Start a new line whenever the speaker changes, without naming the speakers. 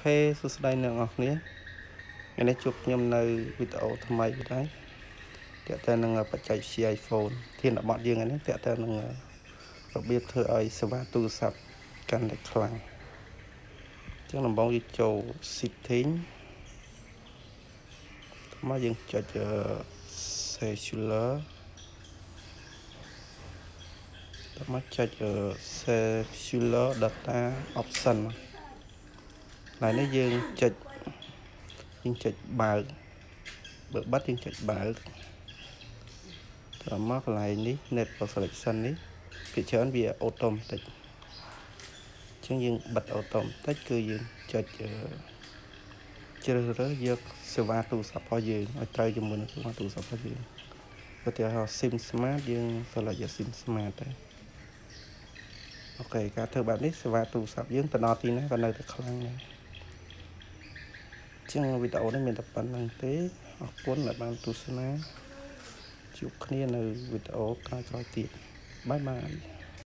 សួស្តីអ្នកនរគ្នាថ្ងៃនេះជួបខ្ញុំនៅវីដេអូថ្មីមួយដែរទាក់ទងនឹងបច្ចេកវិទ្យា iPhone ធានបទយើងនេះទាក់ទងនឹងរបៀបធ្វើឲ្យសេវាទូរស័ព្ទកាន់តែខ្លាំងអញ្ចឹងដំបូងយើងចូល setting មកយើងចុច cellular មកចុច cellular data option ឡើយនេះយើងចុចបើកបិទយើងចុចបើកត្រមកកន្លែងនេះ network selection នេះភាគច្រើនវា automatic អញ្ចឹងយើងបិទ automatic គឺយើងចុចជ្រើសរើសយកសេវាទូរស័ព្ទរបស់យើងឲ្យត្រូវជាមួយនឹងសេវាទូរស័ព្ទរបស់យើងឧទាហរណ៍ SIM smart យើង select យក SIM smart ទៅអូខេការធ្វើបែបនេះសេវាទូរស័ព្ទយើងទៅដល់ទីណាក៏នៅតែខ្លាំងដែរចឹងវីដេអូនេះមានតែប៉ុណ្្នឹងទេអរគុណដែលបានទស្សនាជួបគ្នានៅវីដេអូក្រោយៗទៀតបាយបាយ